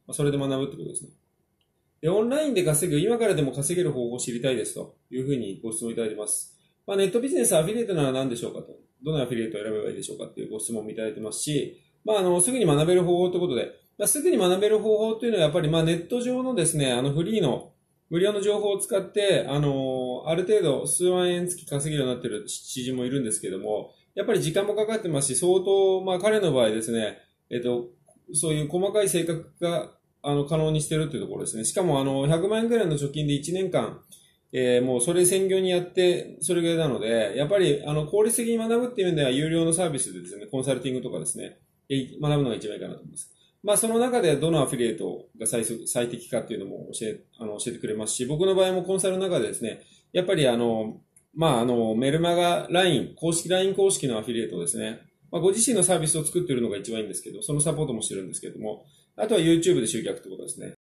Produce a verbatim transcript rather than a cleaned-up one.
それで学ぶってことですね。で、オンラインで稼ぐ、今からでも稼げる方法を知りたいですというふうにご質問いただいてます。まあ、ネットビジネスアフィリエイトなら何でしょうかと。どのアフィリエイトを選べばいいでしょうかっていうご質問もいただいてますし、まあ、あの、すぐに学べる方法ということで、まあ、すぐに学べる方法というのはやっぱり、まあ、ネット上のですね、あの、フリーの無料の情報を使って、あの、ある程度数万円月稼げるようになっている知人もいるんですけども、やっぱり時間もかかってますし、相当、まあ、彼の場合ですね、えっと、そういう細かい性格が、あの、可能にしてるっていうところですね。しかも、あの、ひゃくまん円くらいの貯金でいちねんかん、えー、もうそれ専業にやって、それぐらいなので、やっぱり、あの、効率的に学ぶっていう意味では、有料のサービスでですね、コンサルティングとかですね、学ぶのが一番いいかなと思います。まあ、その中でどのアフィリエイトが最最適かっていうのも教え、あの、教えてくれますし、僕の場合もコンサルの中でですね、やっぱりあの、まあ、あの、メルマガ ライン、公式 ライン 公式のアフィリエイトですね。まあ、ご自身のサービスを作っているのが一番いいんですけど、そのサポートもしてるんですけれども、あとは YouTube で集客ってことですね。